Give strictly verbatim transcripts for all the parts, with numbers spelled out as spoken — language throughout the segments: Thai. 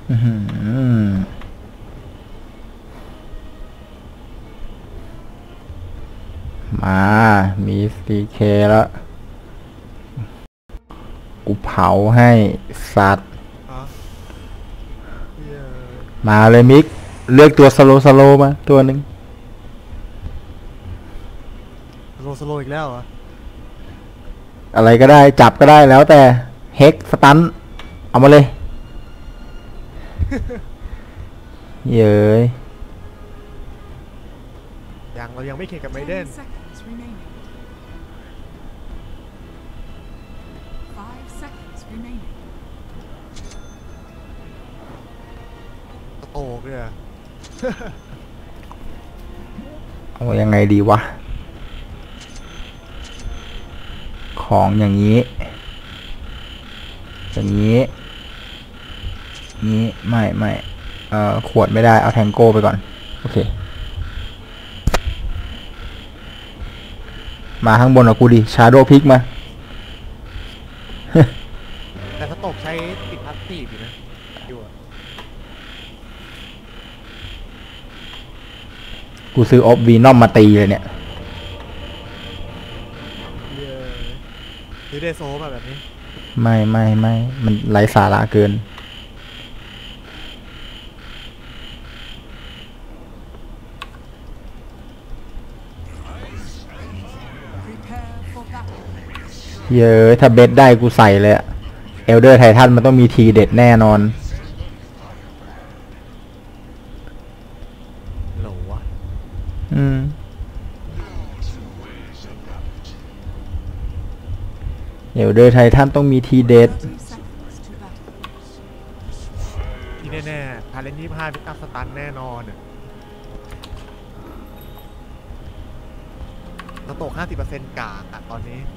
อื้อหือมามีซีเคแล้วกูเผาให้สัตว์ฮะเหี้ยมาเลยมิกเลือกตัวสโลสโลมาตัวหนึ่งสโลว์สโลว์อีกแล้วเหรออะไรก็ได้จับก็ได้แล้วแต่เฮกสตันเอามาเลยเย้ยยังเรายังไม่แข่งกับไมเดน Ten seconds remaining. Five seconds remaining. โตกเลยอะเอายังไงดีวะของอย่างนี้อย่างนี้นี้ไม่ไม่เอ่อขวดไม่ได้เอาแทงโก้ไปก่อนโอเคมาข้างบนกับกูดิชาโดว์พิกมาแต่ถ้าตกใช้ติดพลาสติกอยู่นะอยู่อะกูซื้อออฟวีนอมมาตีเลยเนี่ยเหี้ยหรือเดโซแบบแบบนี้ไม่ไม่ไม่มันไร้สาระเกิน Prepare for battle. เยอะถ้าเบสได้กูใส่เลยอะเอลเดอร์ไททันมันต้องมีทีเด็ดแน่นอนโหลวะอืมเอลเดอร์ไททันต้องมีทีเด็ด Thirty seconds to battle. ที่แน่ๆพาเลนยี่ห้าพิกอัพสตันแน่นอนอะเราตก ห้าสิบเปอร์เซ็นต์ กากอะตอนนี้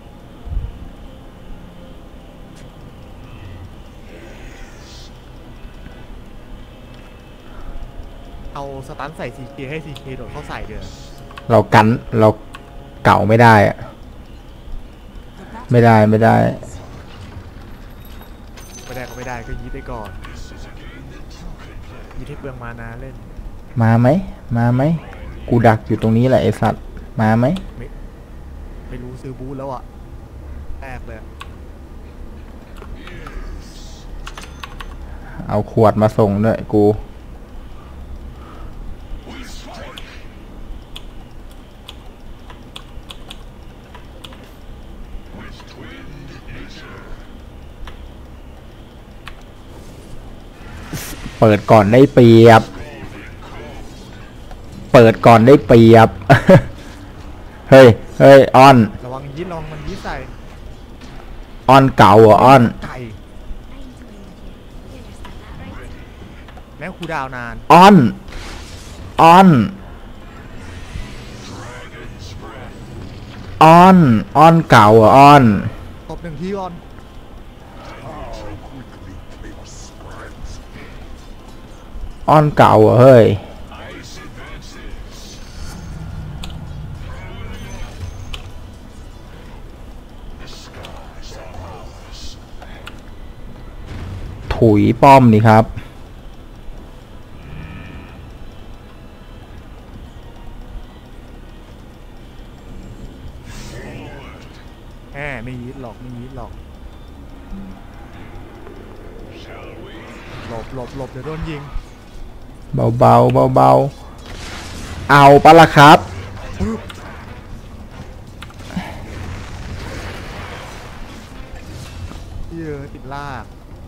เอาสตันใส่ ซี เค ให้ ซี เค โดดเข้าใส่เดือเรากันเราเก่าไม่ได้อะ The battle ไม่ได้ไม่ได้ไม่ได้ก็ไม่ได้ก็ยีดไปก่อนยีดให้เปลืองมานาเล่นมาไหมมาไหมกูดักอยู่ตรงนี้แหละไอสัตว์มาไหมไม่ไม่รู้ซื้อบูธแล้วอ่ะแตกเลยอะเอาขวดมาส่งด้วยกูเปิดก่อนได้เปรียบเปิดก่อนได้เปรียบ เฮ้ยเฮ้ยออนระวังยีดลองมันยีดใส่ออนเก่าเหรอออนไก่แล้วคูลดาวน์นานออนออนออนออนเก่าเหรอออนตบหนึ่งทีก่อนออนเก่าเหรอเฮ้ยถุยป้อมนี่ครับแหมไม่ยีดหรอกไม่ยีดหรอกหลบหลบหลบเดี๋ยวโดนยิงเบาเบาเบาเบาๆเอาปะล่ะครับปึ๊บเยอะติดลาก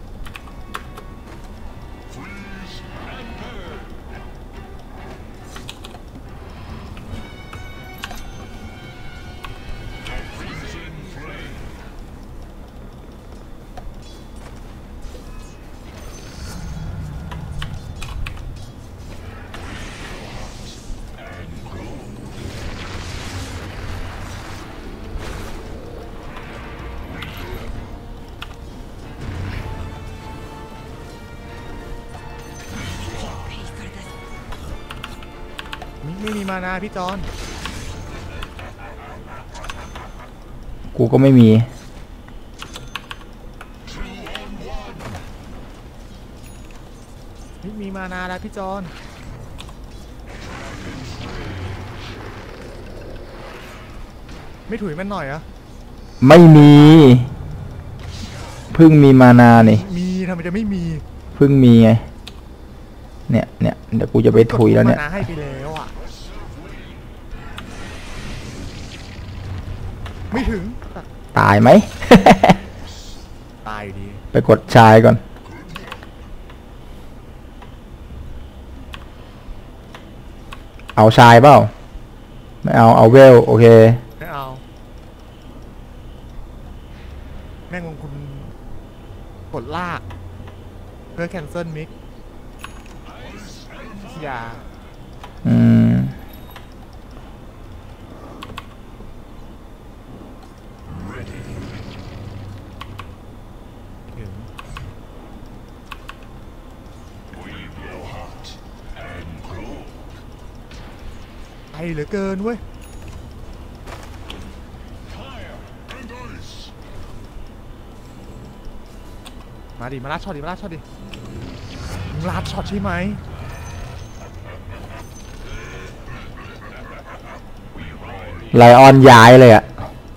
ไม่ไม่มีมานาพี่จอนกูก็ไม่มีไม่มีมานาแล้วพี่จอนไม่ถุยมันหน่อยเหรอไม่มีเพิ่งมีมานานี่มีทำไมจะไม่มีเพิ่งมีไงเนี่ยเนี่ยเดี๋ยวกูจะไปถุยแล้วเนี่ยมานาให้ไปแล้วอ่ะไม่ถึงตายไหมตายอยู่ดีไปกดชายก่อนเอาชายเปล่าไม่เอาเอาเวลโอเคไม่เอาแม่งลงคุณกดลากเพื่อแคนเซิลมิกอย่าอืมถึงไอเหลือเกินเว้ยมาดิมาลาดช็อตดิมาลาดช็อตดิมึงลาดช็อตใช่ไหมไลออนย้ายเลยอะ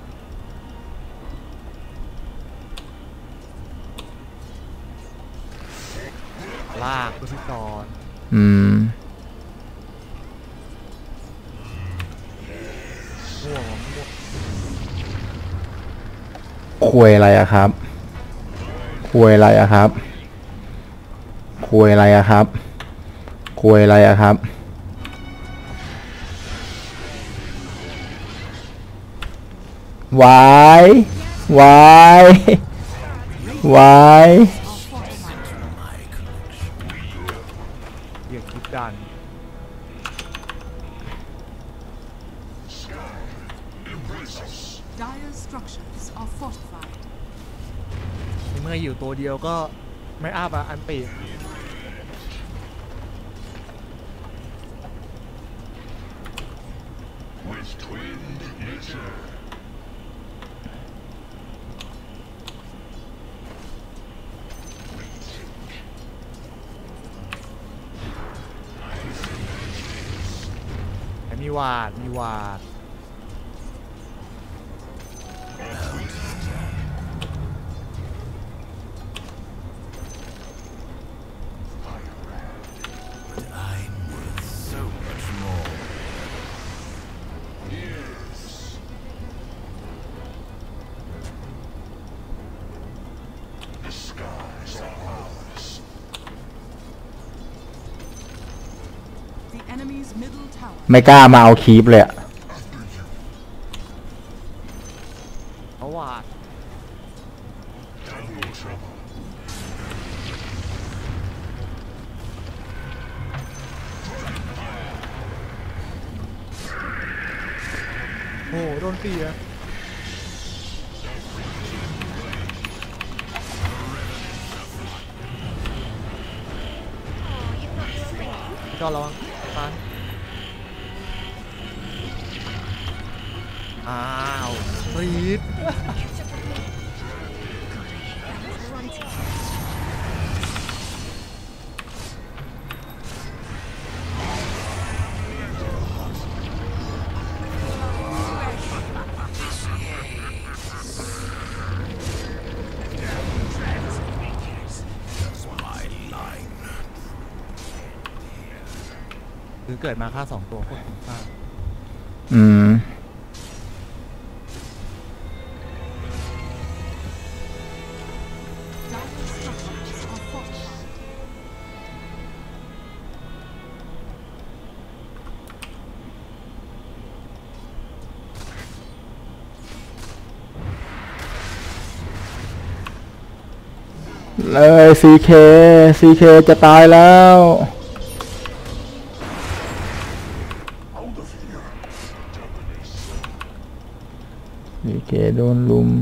ลากตัวพี่จอนอืมม่วงม่วงคุยอะไรอะครับคุยอะไรอะครับคุยอะไรอะครับคุยอะไรอะครับวายวายวายเหยียบคิดดัน Dire structures are fortified. เมื่ออยู่ตัวเดียวก็ไม่อ้าบะอันตีมีวาดมีวาด The enemy's middle tower ไม่กล้ามาเอาคีปเลยอะเขาวาดโอ้โหโดนตีอะพี่จอนระวังมาอ้าวรีดคือเกิดมาค่าสองตัวโคตรคุ้มค่าอืม Dire structures are fortified. เลยซีเคซีเคจะตายแล้วซีเคโดนลุม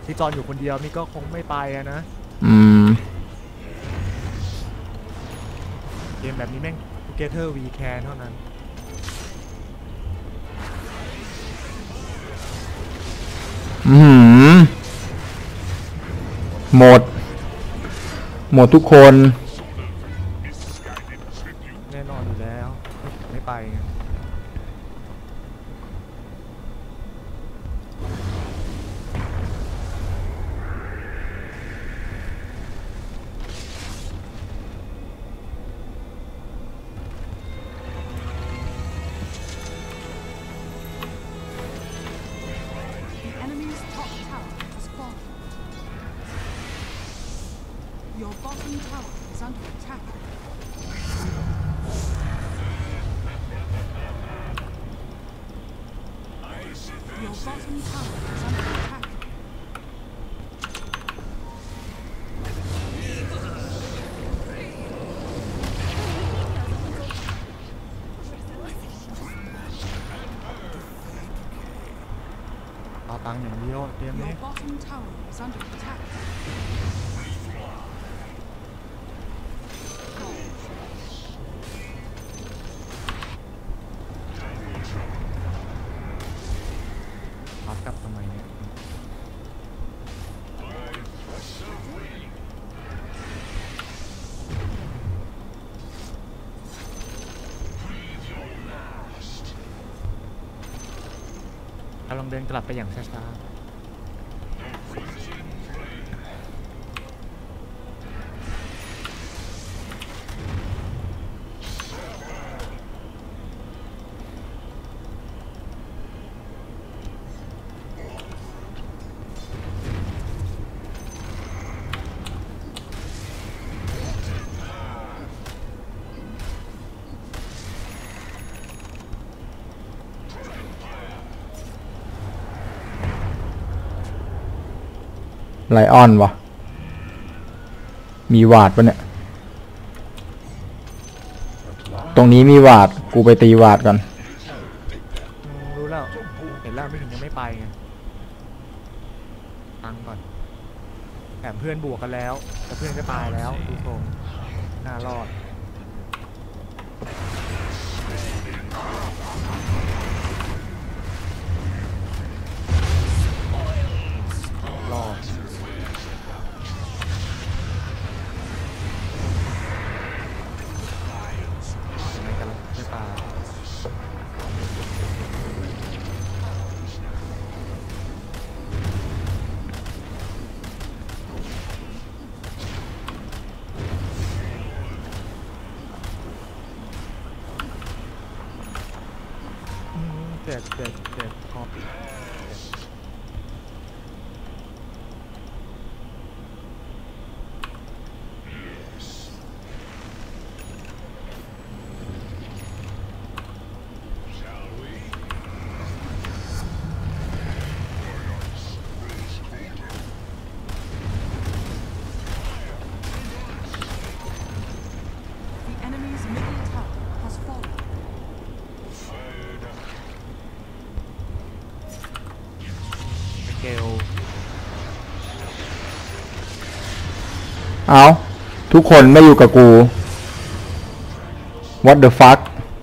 ที่จอนอยู่คนเดียวนี่ก็คงไม่ไปอะนะอืมเกมแบบนี้แม่ง Together We Can เท่านั้นอืมหมด หมดทุกคนแน่นอนอยู่แล้วไม่ไปไง The enemy's top tower has fallen. Your bottom tower is under attack. Your bottom tower is under attack. เอาตังค์อย่างเดียวเกม Your นี้ bottom tower is under attack. รับกลับทำไมเนี่ยกำลังเดินกลับไปอย่างช้าไลออนวะมีวาดปะเนี่ย ตรงนี้มีวาด กูไปตีวาดก่อนๆอืมรู้แล้วเห็นแล้วไม่ถึงยังไม่ไปไงตังค์ก่อนแถมเพื่อนบวกกันแล้วแต่เพื่อนก็ตายแล้วดูทรงน่ารอดรอดยังไงกันล่ะไม่ตาย อืมเจ็บเจ็บเจ็บคอ The enemy's middle tower has fallen. เกลเอาทุกคนไม่อยู่กับกู what the fuck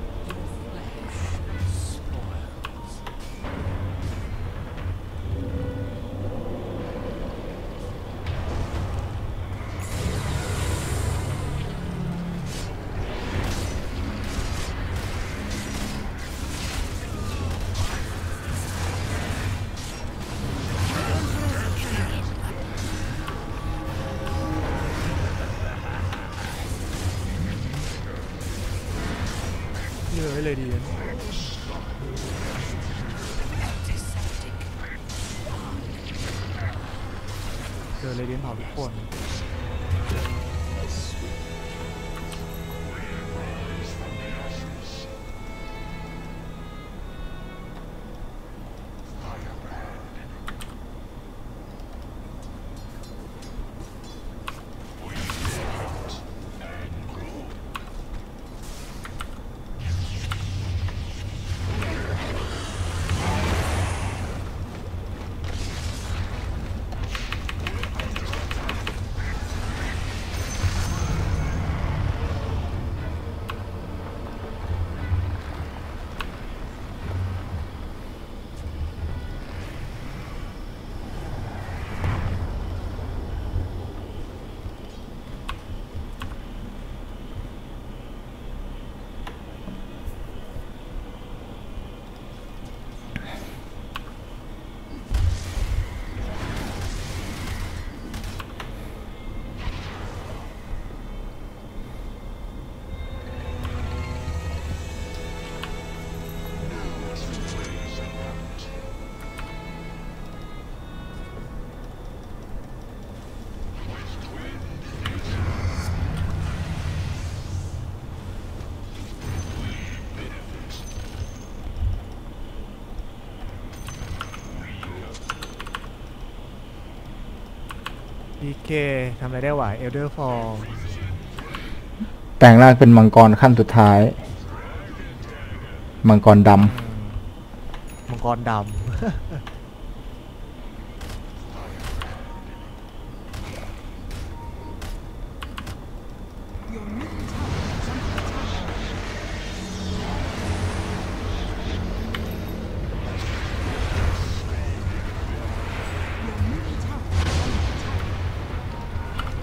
นี่เลยเลยดีนะเจอเลยเดียนเผาทุกคนดีเคทำอะไรได้วะเอลเดอร์ฟอร์แปลงร่างเป็นมังกรขั้นสุดท้าย มังกรดมังกรดำ Your middle tower is under attack. Your middle tower is under attack.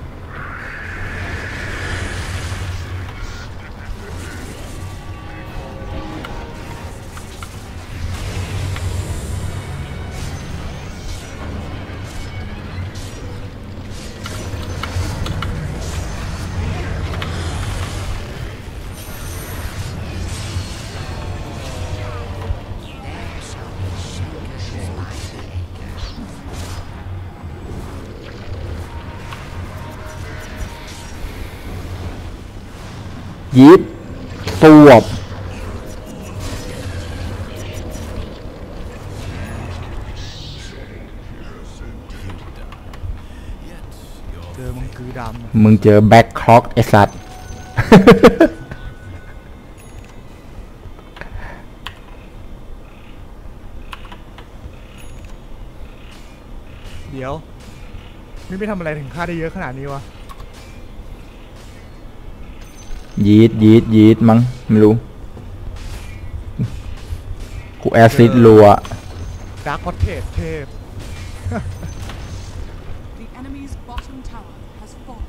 ำยิบสวบเจอมังคือดำมึงเจอแบ็คคล็อกไอสัตว์เดี๋ยวนี่ไม่ทำอะไรถึงค่าได้เยอะขนาดนี้วะยีดยีดยีดมั้งไม่รู้ กูแอซิดรัวดาร์คพอเทสเทพ The enemy's bottom tower has fallen.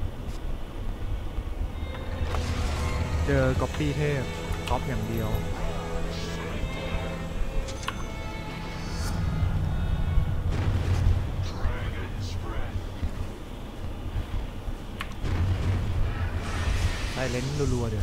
เจอก๊อปปี้เทพก๊อปอย่างเดียวไซเลนรัวๆเดี๋ยว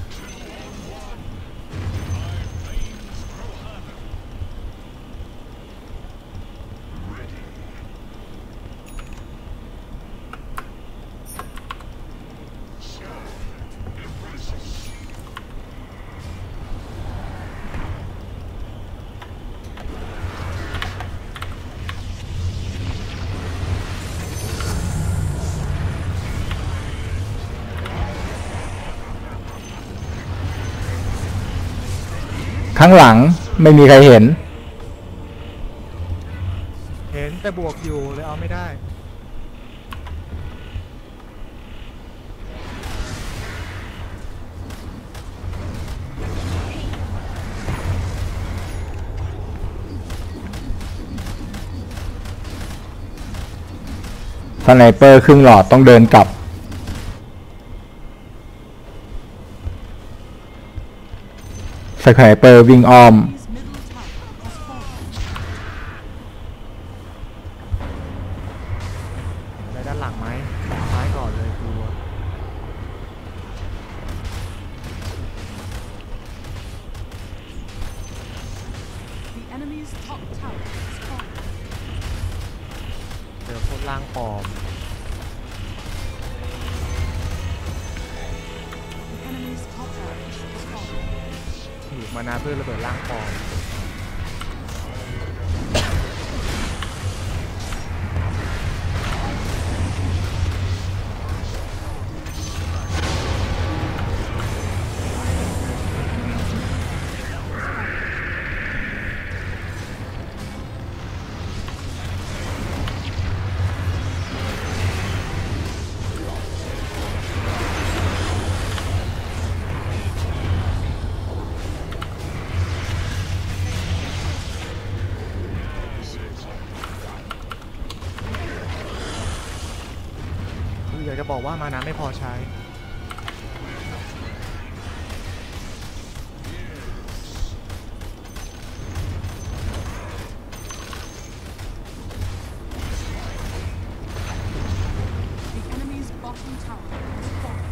ข้างหลังไม่มีใครเห็นเห็นแต่บวกอยู่เลยเอาไม่ได้สไนเปอร์ครึ่งหลอดต้องเดินกลับ สไนเปอร์วิ่งอ้อม Enemy's middle tower has fallen. อะไรด้านหลังไหมซ้ายก่อนเลยกลัว The enemy's top tower has fallen. เจอโคตรล่างปลอม The enemy's top tower has fallen. หีบมานาเพื่อระเบิดล่างปลอม คืออยากจะบอกว่ามานาไม่พอใช้ The enemy's bottom tower has fallen.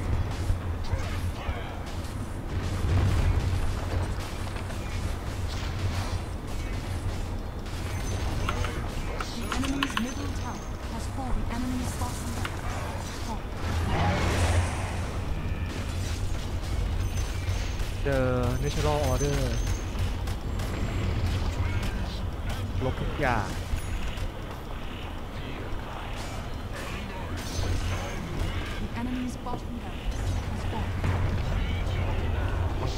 The enemy's middle tower has fallen. The enemy's bottom tower has fallen. เจอ Natural Order ลบทุกอย่าง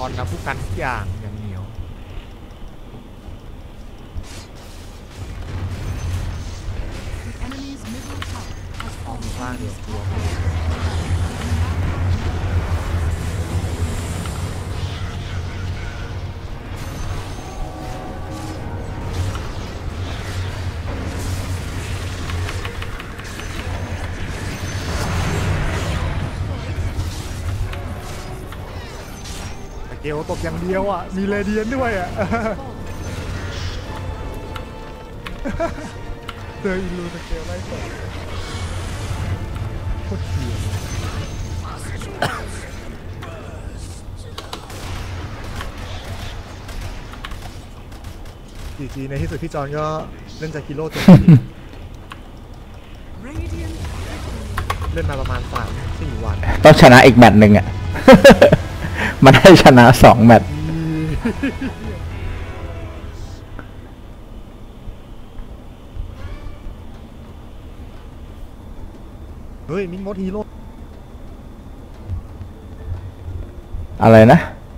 อนนะผู้กันทุกอย่างอย่างเหนียว The enemy's middle tower has เอา fallen. ข้างเดียวกลัว เกลตกอย่างเดียวอ่ะ มีเรเดียนด้วยอ่ะ เจออิลูสเกลไล่ตกโคตรเหี้ยจีจีในที่สุดพี่จอนก็เล่นจากกิโลจบ Radiant เล่นมาประมาณสามสี่วันต้องชนะอีกแมตช์หนึ่งอ่ะ มันให้ชนะสองแมตช์เฮ้ย มิงมดฮีโร่อะไรนะ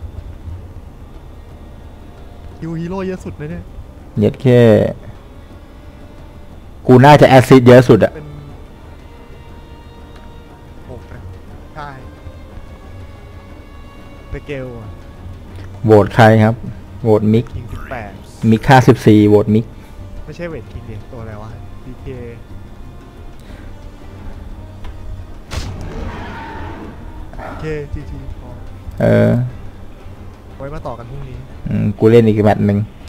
คิวฮีโร่เยอะสุดเลยเนี่ยเย็ดแค่กูน่าจะแอซซิดเยอะสุดอะเป็นหกนะใช่สเกลอ่ะโหวตใครครับ โหวตมิกคิงสิบแปดมิกค่าสิบสี่โหวตมิกไม่ใช่เวทคิงเด็กตัวอะไรวะดีเคเคจีจีพอเออไว้มาต่อกันพรุ่งนี้อืมกูเล่นอีกแมตช์หนึ่งโ